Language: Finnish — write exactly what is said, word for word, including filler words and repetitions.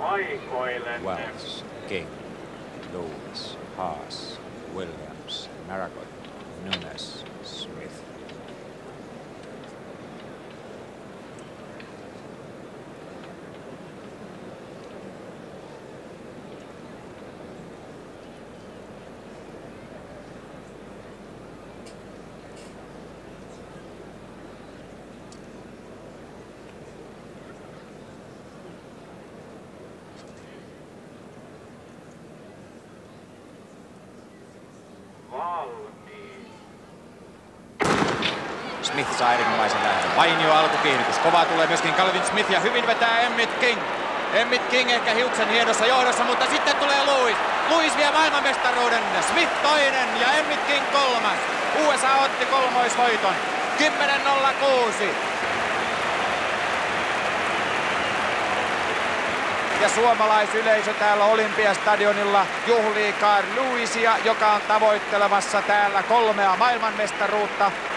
Wells, King, Lewis, Haas, Williams, Maragot, Nunes, Smith. Smith saa erinomaisen lähdön. Mainio alkukiihdytys. Kovaa tulee myöskin Calvin Smith ja hyvin vetää Emmitt King. Emmitt King ehkä hiuksen hienossa johdossa, mutta sitten tulee Lewis. Lewis vie maailmanmestaruuden. Smith toinen ja Emmitt King kolmas. U S A otti kolmoisvoiton. kymmenen nolla kuusi. Ja suomalaisyleisö täällä Olympiastadionilla juhlii Carl Lewisia, joka on tavoittelemassa täällä kolmea maailmanmestaruutta.